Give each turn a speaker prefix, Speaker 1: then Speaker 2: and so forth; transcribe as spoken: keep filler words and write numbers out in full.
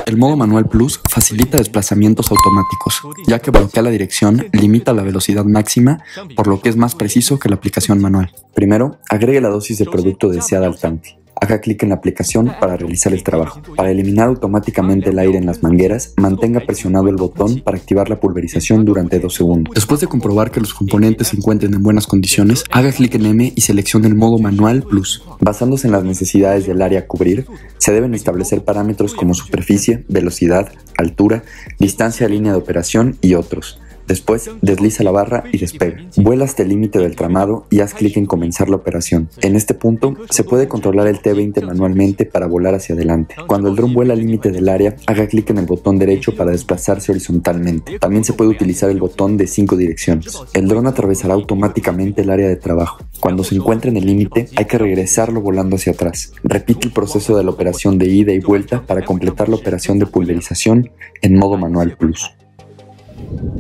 Speaker 1: El modo manual Plus facilita desplazamientos automáticos, ya que bloquea la dirección, limita la velocidad máxima, por lo que es más preciso que la aplicación manual. Primero, agregue la dosis de producto deseada al tanque. Haga clic en la aplicación para realizar el trabajo. Para eliminar automáticamente el aire en las mangueras, mantenga presionado el botón para activar la pulverización durante dos segundos. Después de comprobar que los componentes se encuentren en buenas condiciones, haga clic en M y seleccione el modo manual Plus. Basándose en las necesidades del área a cubrir, se deben establecer parámetros como superficie, velocidad, altura, distancia de línea de operación y otros. Después, desliza la barra y despega. Vuela hasta el límite del tramado y haz clic en comenzar la operación. En este punto, se puede controlar el T veinte manualmente para volar hacia adelante. Cuando el dron vuela al límite del área, haga clic en el botón derecho para desplazarse horizontalmente. También se puede utilizar el botón de cinco direcciones. El dron atravesará automáticamente el área de trabajo. Cuando se encuentre en el límite, hay que regresarlo volando hacia atrás. Repite el proceso de la operación de ida y vuelta para completar la operación de pulverización en modo manual Plus.